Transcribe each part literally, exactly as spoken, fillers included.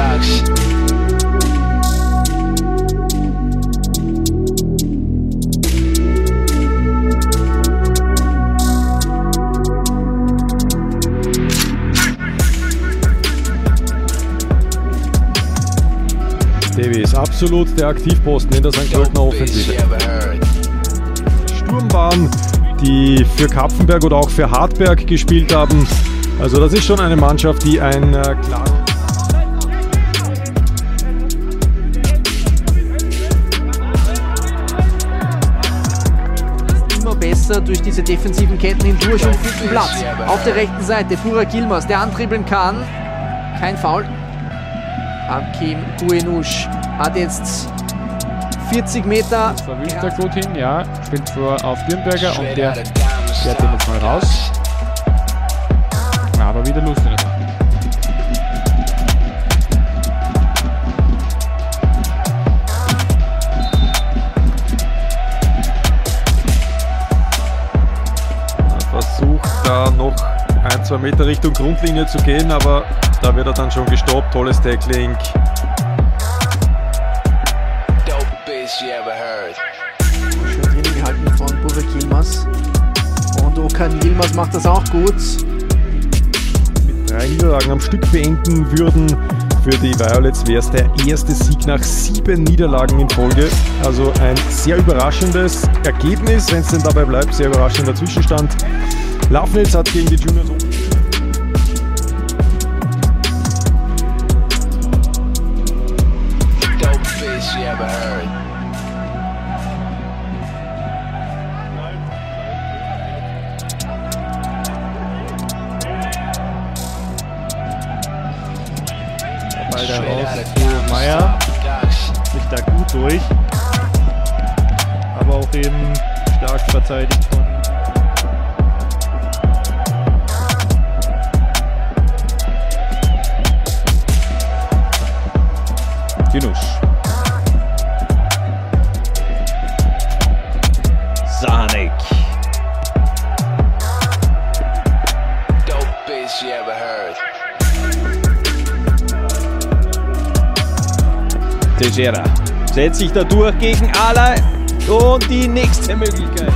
ducks. Davy ist absolut der Aktivposten in der Sankt Pöltener Offensive. Sturm waren, die für Kapfenberg oder auch für Hartberg gespielt haben. Also das ist schon eine Mannschaft, die ein äh, klar immer besser durch diese defensiven Ketten hindurch und guten Platz. Auf der rechten Seite Burak Yilmaz, der antribbeln kann. Kein Foul. Hakim Guenusch hat jetzt vierzig Meter. Das verwünscht er gut hin, ja. Spielt vor auf Dirnberger und der fährt den jetzt mal raus. Aber wieder Lust in der Sache. Er versucht da noch ein, zwei Meter Richtung Grundlinie zu gehen, aber da wird er dann schon gestoppt. Tolles Tackling. Schön drin gehalten von Burak Yilmaz. Und Okan Yilmaz macht das auch gut. Mit drei Niederlagen am Stück beenden würden für die Violets, wäre es der erste Sieg nach sieben Niederlagen in Folge. Also ein sehr überraschendes Ergebnis, wenn es denn dabei bleibt. Sehr überraschender Zwischenstand. Lafnitz hat gegen die Juniors Ball da raus für Meier, sich da gut durch, aber auch eben stark verteidigt von Guenusch. Sahanek. Teixeira setzt sich da durch gegen Alay und die nächste Möglichkeit.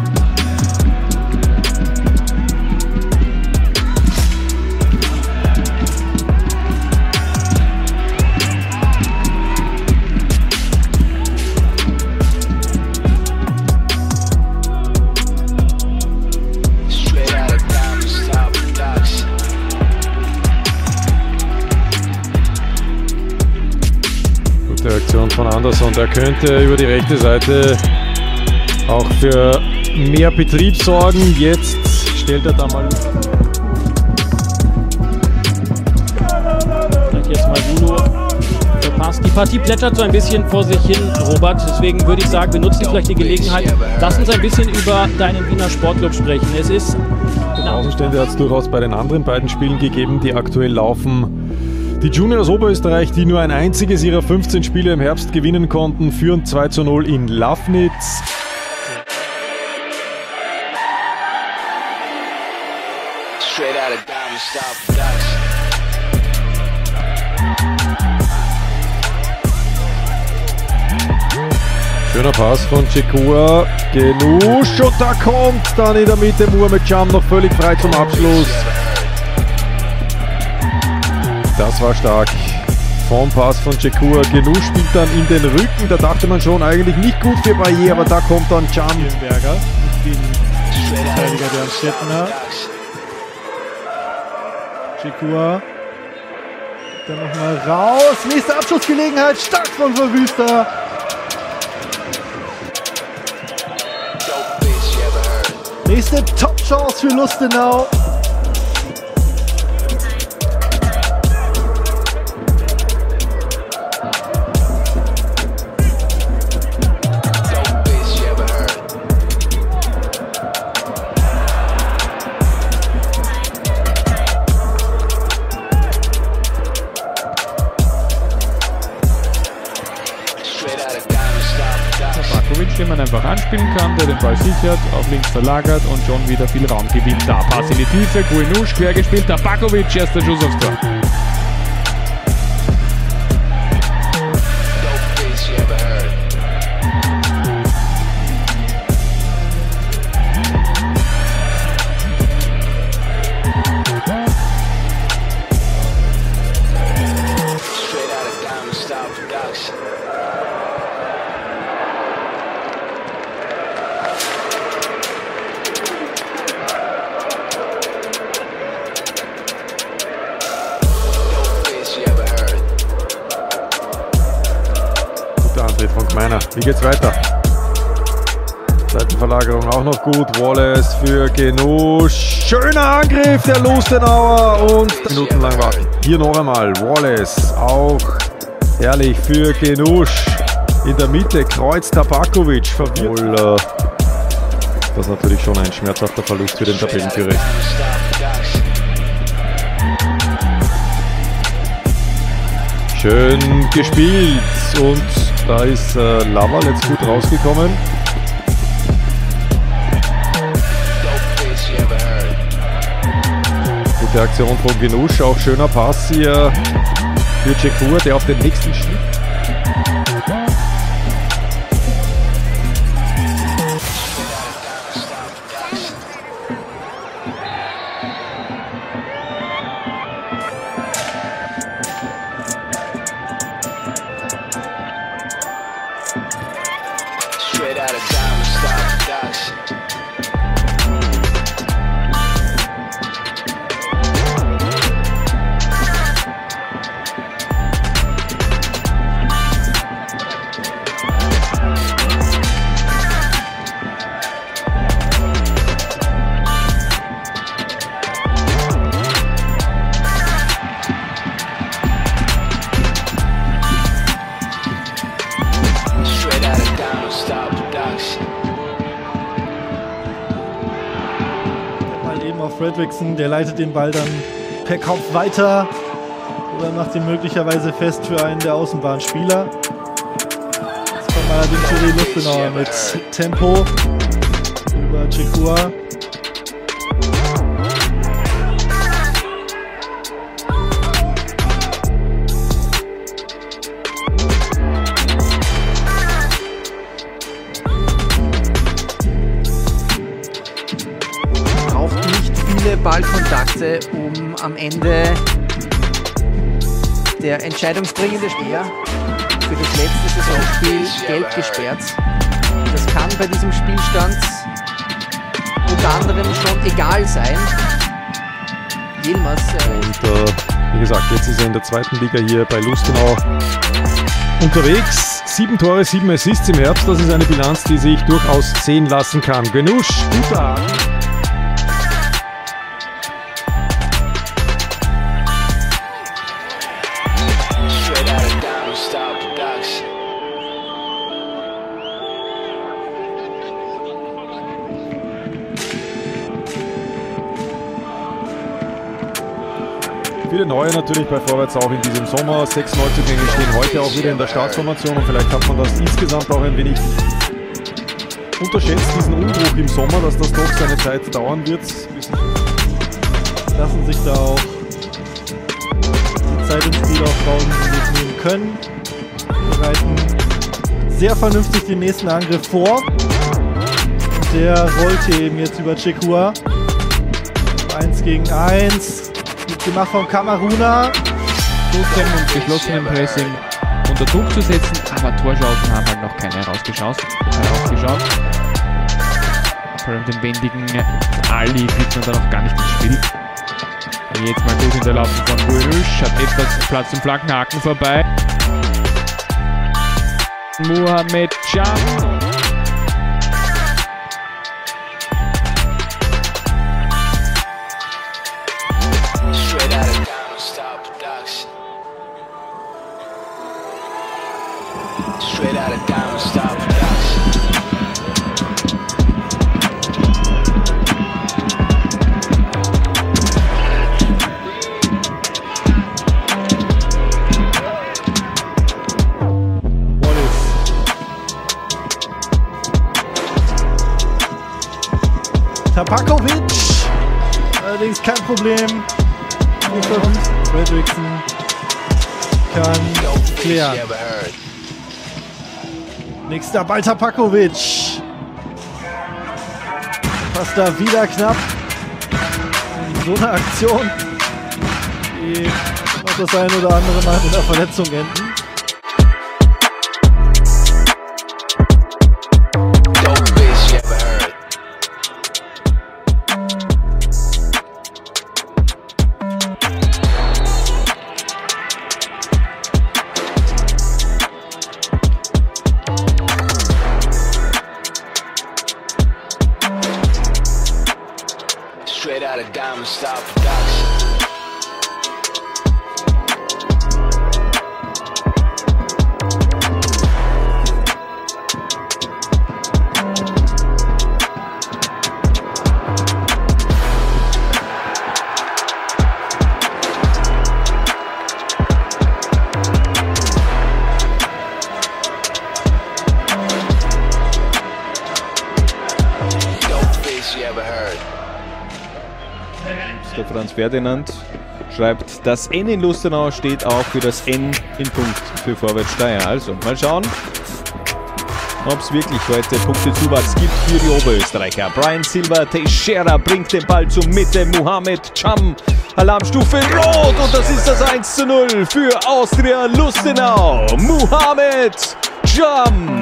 Aktion von Anderson, der könnte über die rechte Seite auch für mehr Betrieb sorgen. Jetzt stellt er da mal jetzt mal Julo verpasst. Die Partie plätschert so ein bisschen vor sich hin, Robert. Deswegen würde ich sagen, wir nutzen vielleicht die Gelegenheit. Lass uns ein bisschen über deinen Wiener Sportclub sprechen. Es ist Außenstände hat es durchaus bei den anderen beiden Spielen gegeben, die aktuell laufen. Die Juniors Oberösterreich, die nur ein einziges ihrer fünfzehn Spiele im Herbst gewinnen konnten, führen zwei zu null in Lafnitz. Schöner Pass von Chekua, Guenusch und da kommt dann in der Mitte Muhammad Jam noch völlig frei zum Abschluss. Das war stark. Vom Pass von Chekua. Guenusch spielt dann in den Rücken. Da dachte man schon eigentlich nicht gut für Barriere, aber da kommt dann Jam. Dirnberger, den Verteidiger der Amstettener. Chekua. Dann nochmal raus. Nächste Abschussgelegenheit. Stark von Verwüster. Nächste Top-Chance für Lustenau. den man einfach anspielen kann, der den Ball sichert, auf links verlagert und schon wieder viel Raum gewinnt. Da Pass in die Tiefe, Guenusch quer gespielt, Tabakovic, erster Schuss aufs Tor. Angriff von Gmeiner. Wie geht's weiter? Seitenverlagerung auch noch gut. Wallace für Genusch. Schöner Angriff der Lustenauer und Minuten lang warten. Hier noch einmal Wallace. Auch herrlich für Genusch. In der Mitte Kreuz Tabakovic. Verwirrt. Das ist natürlich schon ein schmerzhafter Verlust für den Tabellenführer. Schön gespielt und da ist äh, Laval jetzt gut rausgekommen. Gute Aktion von Genusch, auch schöner Pass hier für Cekur, der auf den nächsten Schnitt. Straight out of Diamond Star Production. Fredrickson, der leitet den Ball dann per Kopf weiter oder macht ihn möglicherweise fest für einen der Außenbahnspieler. Jetzt kommt allerdings Thierry Lustenauer mit Tempo über Cekur. Ballkontakte, um am Ende der entscheidungsbringende Spieler für das letzte Saisonspiel gelb gesperrt. Das kann bei diesem Spielstand unter anderem schon egal sein. Yilmaz. Äh Und äh, wie gesagt, jetzt ist er in der zweiten Liga hier bei Lustenau unterwegs. Sieben Tore, sieben Assists im Herbst. Das ist eine Bilanz, die sich durchaus sehen lassen kann. Genusch, guter Abend. Viele Neue natürlich bei Vorwärts auch in diesem Sommer. Sechs Neuzugänge stehen heute auch wieder in der Startformation und vielleicht hat man das insgesamt auch ein wenig unterschätzt, diesen Umbruch im Sommer, dass das doch seine Zeit dauern wird. Lassen sich da auch die Zeit im Spiel aufbauen, die sie sich nehmen können. Bereiten sehr vernünftig den nächsten Angriff vor. Und der rollte eben jetzt über Cekur. eins gegen eins. Gemacht vom Kameruna. Drucken und geschlossenem Pressing unter Druck zu setzen, aber Torchancen haben halt noch keine herausgeschaut. herausgeschaut. Vor allem den wendigen Ali kriegt man da noch gar nicht ins Spiel. Jetzt mal gut hinterlaufen von Buenusch, hat etwas Platz zum Flankenhaken vorbei. Mohamed Can. Straight out of Diamond Star Production. Wallace. Tabakovic. Allerdings kein Problem. Fredrickson kann klären. Nächster Ball Tabakovic. Passt da wieder knapp. So eine Aktion, die noch das ein oder andere Mal mit einer Verletzung enden. out of Diamond Star Production. Der Franz Ferdinand schreibt, das N in Lustenau steht auch für das N in Punkt für Vorwärts Steyr. Also mal schauen, ob es wirklich heute Punktezuwachs gibt für die Oberösterreicher. Brian Silva Teixeira bringt den Ball zur Mitte. Mohamed Cham, Alarmstufe rot und das ist das eins zu null für Austria Lustenau. Mohamed Cham.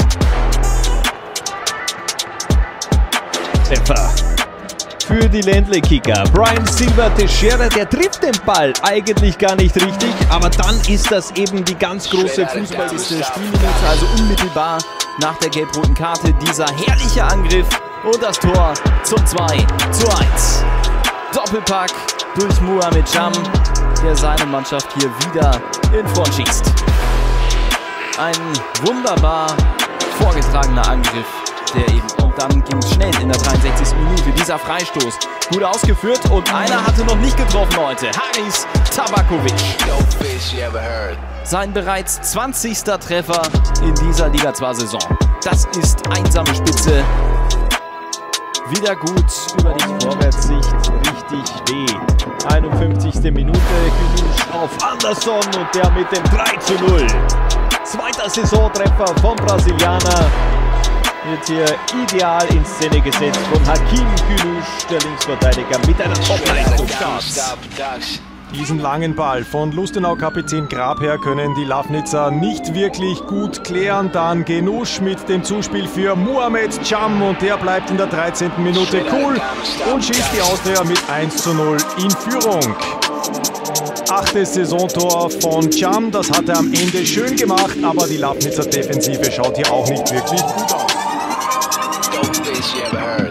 Treffer für die Ländle-Kicker. Brian Silva Teixeira, der trifft den Ball eigentlich gar nicht richtig, aber dann ist das eben die ganz große Fußballiste Spielminute, also unmittelbar nach der gelb-roten Karte. Dieser herrliche Angriff und das Tor zum zwei zu eins. Doppelpack durch Mohamed Cham, der seine Mannschaft hier wieder in Front schießt. Ein wunderbar vorgetragener Angriff, der eben, und dann ging es schnell in der dreiundsechzigsten Minute. Dieser Freistoß gut ausgeführt und einer hatte noch nicht getroffen heute. Haris Tabakovic. Sein bereits zwanzigster Treffer in dieser Liga zwei Saison. Das ist einsame Spitze. Wieder gut über die Vorwärtssicht, richtig weh. einundfünfzigste Minute, Günusch auf Anderson und der mit dem drei zu null. Zweiter Saisontreffer vom Brasilianer. Wird hier ideal in Szene gesetzt von Hakim Günusch, der Linksverteidiger, mit einer Top-Leistung. Diesen langen Ball von Lustenau-Kapitän Grabherr können die Lafnitzer nicht wirklich gut klären. Dann Günusch mit dem Zuspiel für Mohamed Cham und der bleibt in der dreizehnten Minute cool und schießt die Austria mit eins zu null in Führung. Achtes Saisontor von Cham, das hat er am Ende schön gemacht, aber die Lafnitzer Defensive schaut hier auch nicht wirklich gut aus. You ever heard?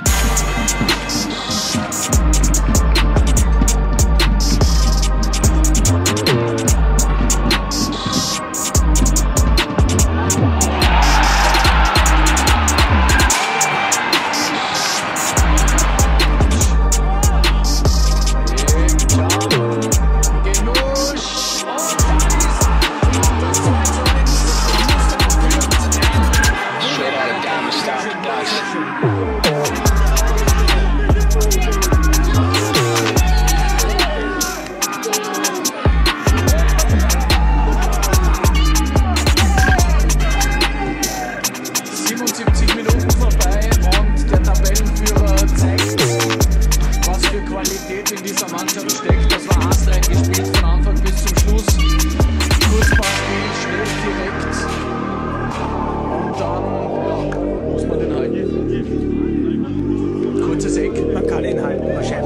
Man kann ihn halten, wahrscheinlich.